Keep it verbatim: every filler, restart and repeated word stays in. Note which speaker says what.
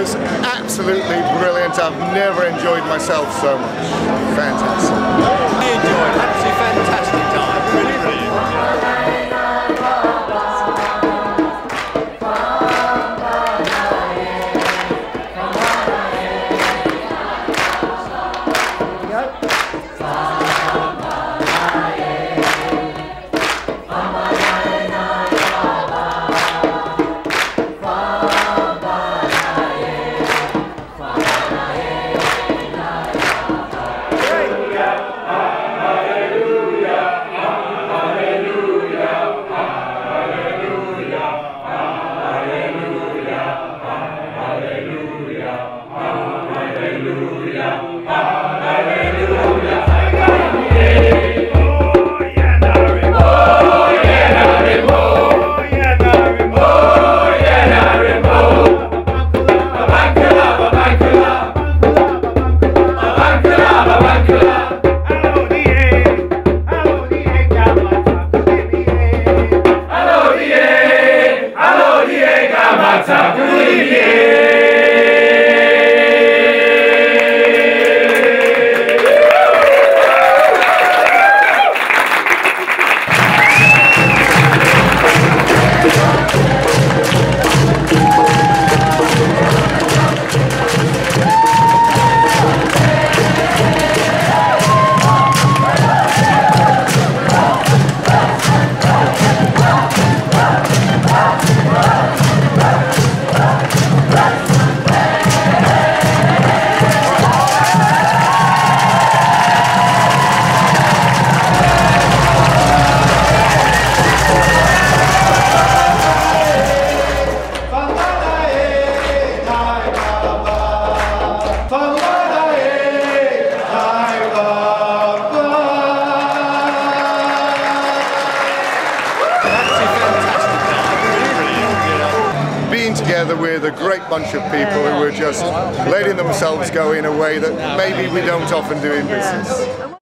Speaker 1: was absolutely brilliant. I've never enjoyed myself so much. Fantastic.
Speaker 2: I enjoyed it. Absolutely fantastic time. Really, really.
Speaker 1: Together with a great bunch of people who were just letting themselves go in a way that maybe we don't often do in business.